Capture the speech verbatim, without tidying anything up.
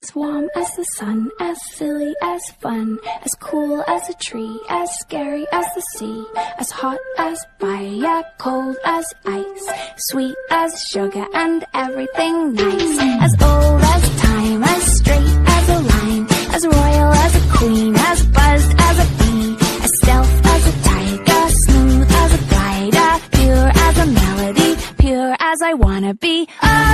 As warm as the sun, as silly as fun, as cool as a tree, as scary as the sea, as hot as fire, cold as ice, sweet as sugar and everything nice, as old as time, as straight as a line, as royal as a queen, as buzzed as a bee, as stealth as a tiger, smooth as a glider, pure as a melody, pure as I wanna be. Oh,